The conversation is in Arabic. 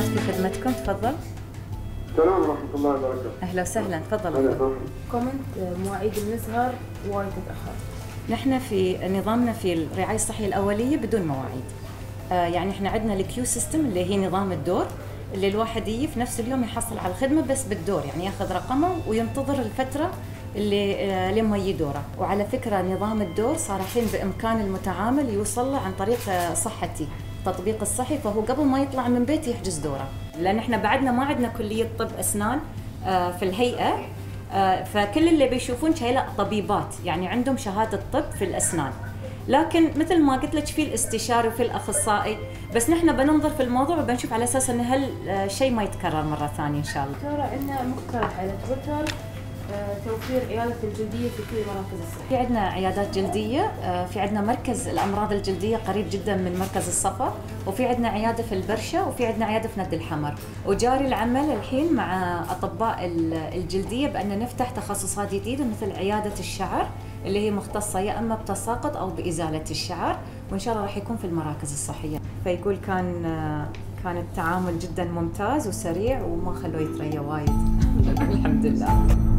قناة في خدمتكم، تفضل. السلام ورحمة الله وبركاته. أهلا وسهلا، تفضل. أهلا. كومنت مواعيد المزهر وايد تتأخر. نحن في نظامنا في الرعاية الصحية الأولية بدون مواعيد. يعني احنا عندنا الكيو سيستم اللي هي نظام الدور، اللي الواحد يجي في نفس اليوم يحصل على الخدمة بس بالدور، يعني ياخذ رقمه وينتظر الفترة اللي لما يجي دوره. وعلى فكرة نظام الدور صار الحين بإمكان المتعامل يوصل له عن طريق صحتي، التطبيق الصحي، فهو قبل ما يطلع من بيته يحجز دوره. لأن احنا بعدنا ما عندنا كلية طب أسنان في الهيئة، فكل اللي بيشوفون شيء طبيبات، يعني عندهم شهادة طب في الأسنان. لكن مثل ما قلت لك في الاستشاري وفي الأخصائي، بس نحن بننظر في الموضوع وبنشوف على أساس أن هالشيء ما يتكرر مرة ثانية إن شاء الله. ترى عندنا مقترح على تويتر توفير عيادة الجلدية في كل مراكز الصحة. في عندنا عيادات جلدية، في عندنا مركز الأمراض الجلدية قريب جدا من مركز الصفا، وفي عندنا عيادة في البرشة، وفي عندنا عيادة في ند الحمر. وجاري العمل الحين مع أطباء الجلدية بأن نفتح تخصصات جديدة مثل عيادة الشعر اللي هي مختصة يا إما بتساقط أو بإزالة الشعر، وإن شاء الله راح يكون في المراكز الصحية. فيقول كان التعامل جدا ممتاز وسريع وما خلوه يتريا وايد. الحمد لله.